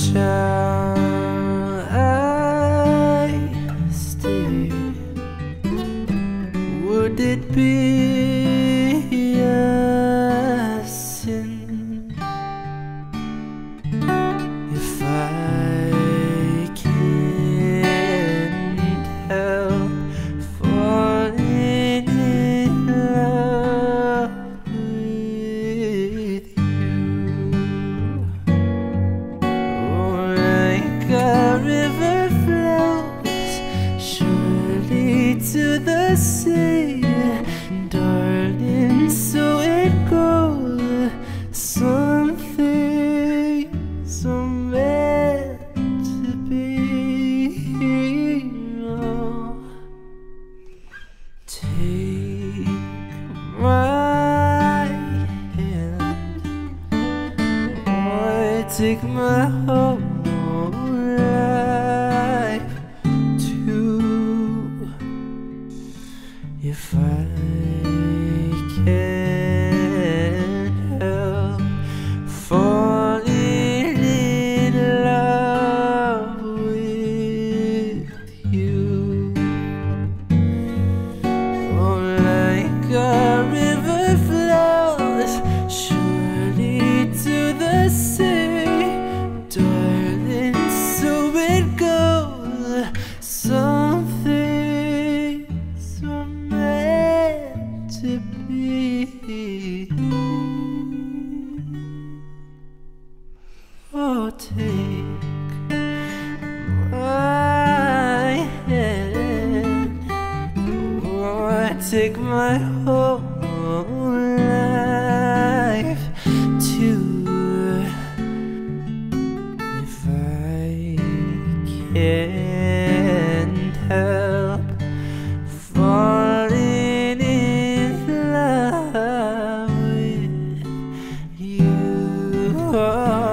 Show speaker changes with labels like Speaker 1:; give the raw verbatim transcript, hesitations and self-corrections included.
Speaker 1: shall I stay? Would it be a sin if I can't help falling in love with you? Oh, like a river flows surely to the sea, darling, so it goes. Some things are meant to be. Oh, take my hand, oh, take my whole life too. If I can't help falling in love with you. Oh, like a river flows surely to the sea, darling, so it goes. Some things are meant to be. Oh, take my hand, oh, take my whole life too. If I can't help falling in love with you. Oh,